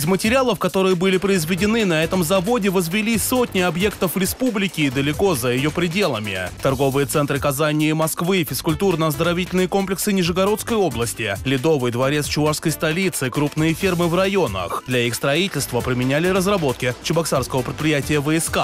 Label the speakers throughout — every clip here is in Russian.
Speaker 1: Из материалов, которые были произведены на этом заводе, возвели сотни объектов республики и далеко за ее пределами. Торговые центры Казани и Москвы, физкультурно-оздоровительные комплексы Нижегородской области, Ледовый дворец чувашской столицы, крупные фермы в районах. Для их строительства применяли разработки чебоксарского предприятия ВСК.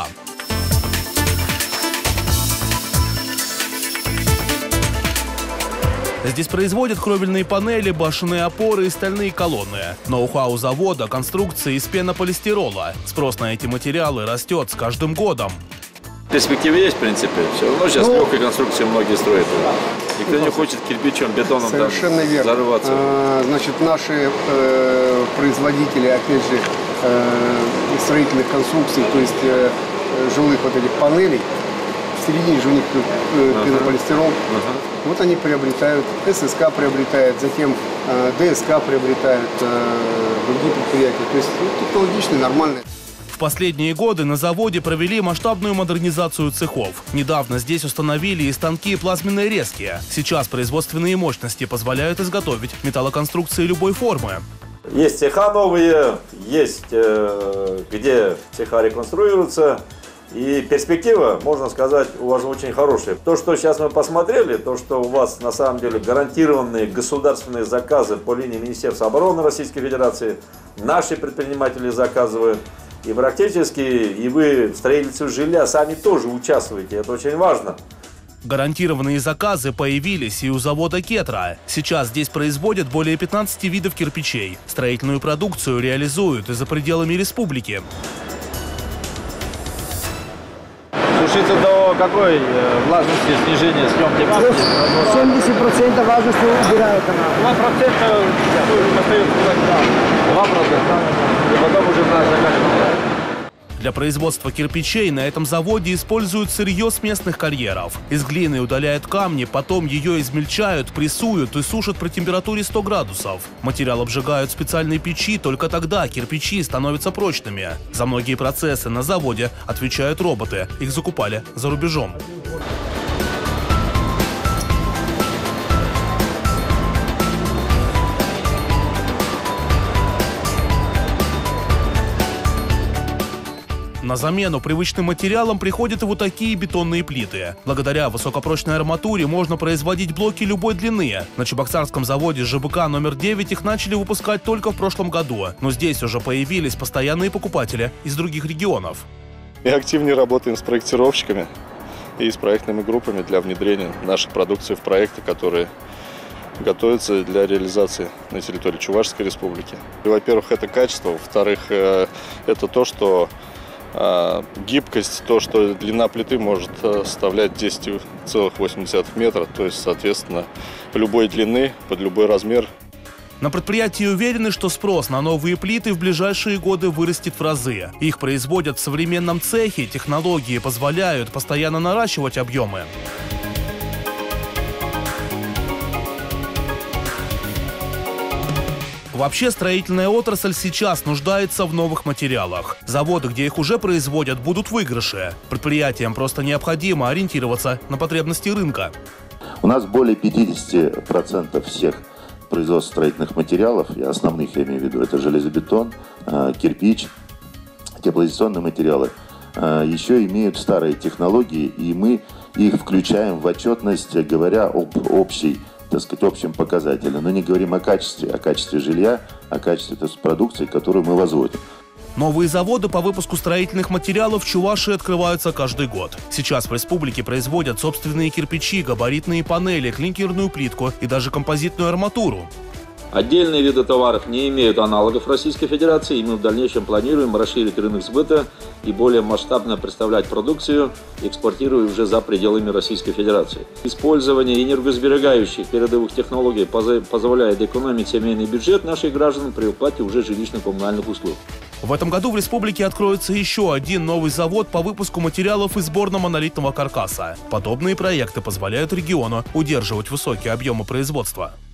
Speaker 1: Здесь производят кровельные панели, башенные опоры и стальные колонны. Ноу-хау завода – конструкции из пенополистирола. Спрос на эти материалы растет с каждым годом.
Speaker 2: Перспективы есть, в принципе. Все равно сейчас легкой конструкции многие строят. Никто не хочет кирпичом, бетоном
Speaker 3: совершенно верно.
Speaker 2: Зарываться.
Speaker 3: Значит, наши производители, опять же, строительных конструкций, то есть жилых вот этих панелей, в середине же у них пенополистирол. Вот они приобретают, ССК приобретает, затем ДСК приобретают другие предприятия. То есть технологичные, нормальные.
Speaker 1: В последние годы на заводе провели масштабную модернизацию цехов. Недавно здесь установили и станки плазменной резки. Сейчас производственные мощности позволяют изготовить металлоконструкции любой формы.
Speaker 2: Есть цеха новые, есть где цеха реконструируются. И перспектива, можно сказать, у вас очень хорошая. То, что сейчас мы посмотрели, то, что у вас на самом деле гарантированные государственные заказы по линии Министерства обороны Российской Федерации, наши предприниматели заказывают. И практически и вы в строительстве жилья сами тоже участвуете, это очень важно.
Speaker 1: Гарантированные заказы появились и у завода «Кетра». Сейчас здесь производят более 15 видов кирпичей. Строительную продукцию реализуют и за пределами республики.
Speaker 4: Сушится до какой влажности снижения съемки маски?
Speaker 5: 70% влажности убирает она.
Speaker 4: 2% остается 2%. И потом уже заканчивается.
Speaker 1: Для производства кирпичей на этом заводе используют сырье с местных карьеров. Из глины удаляют камни, потом ее измельчают, прессуют и сушат при температуре 100 градусов. Материал обжигают в специальной печи, только тогда кирпичи становятся прочными. За многие процессы на заводе отвечают роботы. Их закупали за рубежом. На замену привычным материалам приходят и вот такие бетонные плиты. Благодаря высокопрочной арматуре можно производить блоки любой длины. На чебоксарском заводе ЖБК номер 9 их начали выпускать только в прошлом году. Но здесь уже появились постоянные покупатели из других регионов.
Speaker 6: Мы активнее работаем с проектировщиками и с проектными группами для внедрения нашей продукции в проекты, которые готовятся для реализации на территории Чувашской республики. Во-первых, это качество. Во-вторых, это то, что гибкость, то, что длина плиты может составлять 10,8 метра, то есть, соответственно, любой длины, под любой размер.
Speaker 1: На предприятии уверены, что спрос на новые плиты в ближайшие годы вырастет в разы. Их производят в современном цехе, технологии позволяют постоянно наращивать объемы. Вообще, строительная отрасль сейчас нуждается в новых материалах. Заводы, где их уже производят, будут в выигрыше. Предприятиям просто необходимо ориентироваться на потребности рынка.
Speaker 7: У нас более 50% всех производств строительных материалов, и основных я имею в виду, это железобетон, кирпич, теплоизоляционные материалы, еще имеют старые технологии, и мы их включаем в отчетность, говоря об общем показателе. Но не говорим о качестве жилья, о качестве продукции, которую мы возводим.
Speaker 1: Новые заводы по выпуску строительных материалов в Чувашии открываются каждый год. Сейчас в республике производят собственные кирпичи, габаритные панели, клинкерную плитку и даже композитную арматуру.
Speaker 2: Отдельные виды товаров не имеют аналогов в Российской Федерации, и мы в дальнейшем планируем расширить рынок сбыта и более масштабно представлять продукцию, экспортируя уже за пределами Российской Федерации. Использование энергосберегающих передовых технологий позволяет экономить семейный бюджет наших граждан при уплате уже жилищно-коммунальных услуг.
Speaker 1: В этом году в республике откроется еще один новый завод по выпуску материалов из сборно-монолитного каркаса. Подобные проекты позволяют региону удерживать высокие объемы производства.